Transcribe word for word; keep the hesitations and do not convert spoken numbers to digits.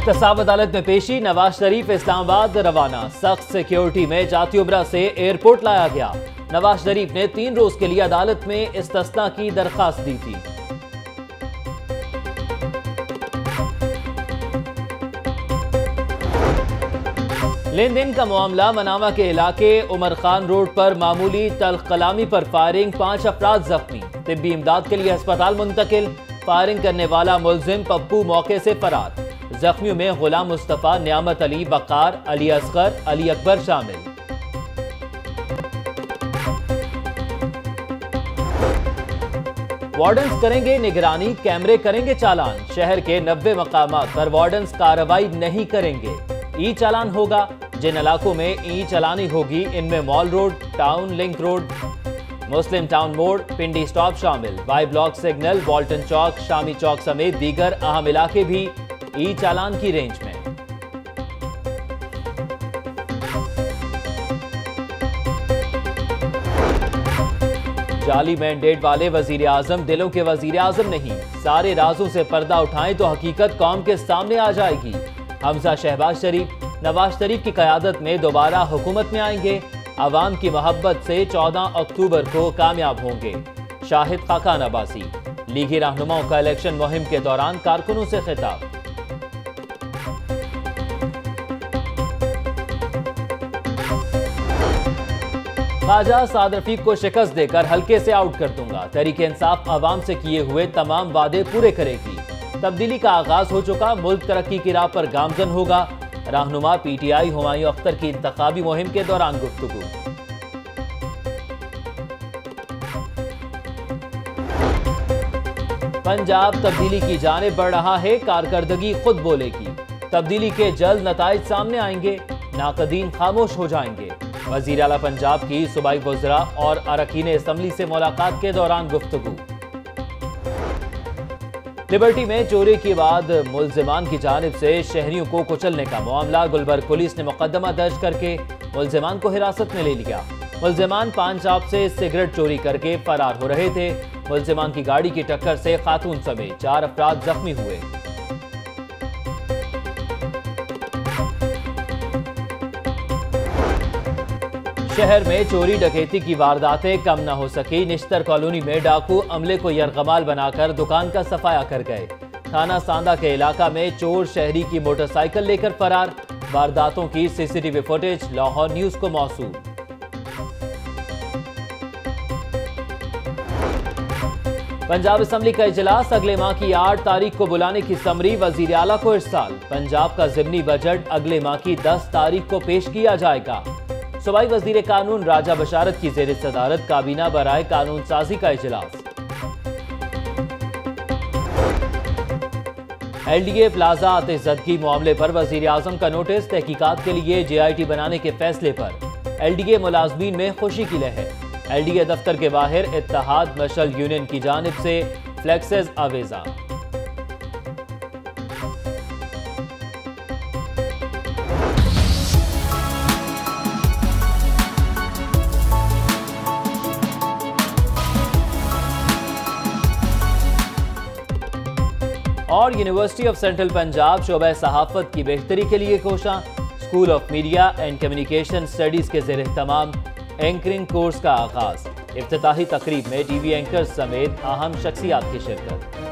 एहतसाब अदालत में पेशी, नवाज शरीफ इस्लामाबाद रवाना। सख्त सिक्योरिटी में जाती उमरा से एयरपोर्ट लाया गया। नवाज शरीफ ने तीन रोज के लिए अदालत में इस्तिस्ना की दरखास्त दी थी। लेन देन का मामला, मनावा के इलाके उमर-खान रोड पर मामूली तल्ख कलामी पर फायरिंग, पांच अफराद जख्मी, तिब्बी इमदाद के लिए अस्पताल मुंतकिल। फायरिंग करने वाला मुलजिम पप्पू मौके से फरार। जख्मियों में गुलाम मुस्तफा, नियामत अली, बकार, अली असगर, अली अकबर शामिल। वार्डन्स करेंगे निगरानी, कैमरे करेंगे चालान। शहर के नब्बे मकामात पर वार्डन्स कार्रवाई नहीं करेंगे। ई चालान होगा। जिन इलाकों में ई चालानी होगी इनमें mall road, town link road, Muslim town मोड़, पिंडी स्टॉप शामिल। वाई ब्लॉक सिग्नल, वॉल्टन चौक, शामी चौक समेत दीगर अहम इलाके भी ई चालान की रेंज में। जाली मैंडेट वाले वजीर आजम दिलों के वजीर आजम नहीं। सारे राजों से पर्दा उठाएं तो हकीकत कौम के सामने आ जाएगी। हमजा शहबाज शरीफ नवाज शरीफ की क़यादत में दोबारा हुकूमत में आएंगे। अवाम की मोहब्बत से चौदह अक्टूबर को कामयाब होंगे। शाहिद खाकान अब्बासी। लीगी रहनुमाओं का इलेक्शन मुहिम के दौरान कारकुनों से खिताब। ख्वाजा साद रफीक को शिकस्त देकर हल्के से आउट कर दूंगा। तहरीक इंसाफ अवाम से किए हुए तमाम वादे पूरे करेगी। तब्दीली का आगाज हो चुका, मुल्क तरक्की की राह पर गामजन होगा। रहनुमा पीटीआई हुमायूं अख्तर की इंतखाबी मुहिम के दौरान गुफ्तगू। पंजाब तब्दीली की जानिब बढ़ रहा है, कारकर्दगी खुद बोलेगी। तब्दीली के जल्द नताइज सामने आएंगे, नाकदीन खामोश हो जाएंगे। वजीर आला पंजाब की सूबाई वज़रा और अरकान असम्बली से मुलाकात के दौरान गुफ्तगू। लिबर्टी में चोरी के बाद मुल्जिमान की जानिब से शहरियों को कुचलने का मामला, गुलबर्ग पुलिस ने मुकदमा दर्ज करके मुल्जिमान को हिरासत में ले लिया। मुल्जिमान पान शॉप से सिगरेट चोरी करके फरार हो रहे थे। मुल्जिमान की गाड़ी की टक्कर से खातून समेत चार अफराद जख्मी हुए। शहर में चोरी डकैती की वारदातें कम न हो सकी। निश्तर कॉलोनी में डाकू अमले को यरगमाल बनाकर दुकान का सफाया कर गए। थाना सांदा के इलाका में चोर शहरी की मोटरसाइकिल लेकर फरार। वारदातों की सीसीटीवी फुटेज लाहौर न्यूज को मौसूल। पंजाब असेंबली का इजलास अगले माह की आठ तारीख को बुलाने की समरी वजीर आला को इरसाल। पंजाब का ज़िमनी बजट अगले माह की दस तारीख को पेश किया जाएगा। सूबाई वजीर कानून राजा बशारत की जेर सदारत काबीना बराए कानून साजी का इजलास। एलडीए प्लाजा आतिशज़दगी मामले पर वजीर आजम का नोटिस। तहकीकात के लिए जेआईटी बनाने के फैसले पर एलडीए मुलाजमीन में खुशी की लहर। एलडीए दफ्तर के बाहर इत्तेहाद मशल यूनियन की जानिब से फ्लेक्सेस आवेजा। और यूनिवर्सिटी ऑफ सेंट्रल पंजाब शोबा सहाफत की बेहतरी के लिए कोशां। School of media and communication studies के ज़ेर तमाम एंकरिंग कोर्स का आगाज। इफ्तिताही तकरीब में टीवी एंकर्स समेत अहम शख्सियात की शिरकत।